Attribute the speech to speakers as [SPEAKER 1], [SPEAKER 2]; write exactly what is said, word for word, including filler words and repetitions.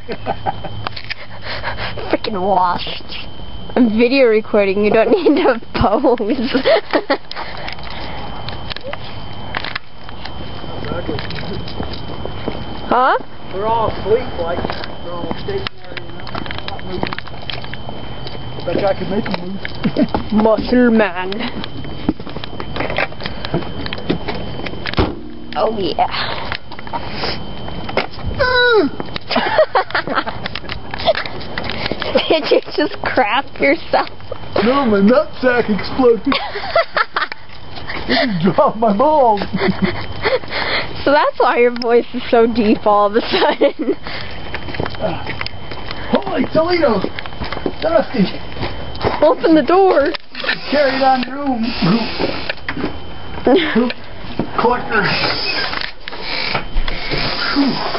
[SPEAKER 1] Freaking wasps. I'm video recording, you don't need to pose. Huh?
[SPEAKER 2] They're all asleep, like, they're all stationary, you know, not moving. Bet you I could make them move.
[SPEAKER 1] Muscle man. Oh yeah. Mm. Did you just crap yourself?
[SPEAKER 2] No, my nutsack exploded. It just dropped my balls.
[SPEAKER 1] So that's why your voice is so deep all of a sudden.
[SPEAKER 2] Uh, holy Toledo! Dusty!
[SPEAKER 1] Open the door.
[SPEAKER 2] Carry it on your own. Collector.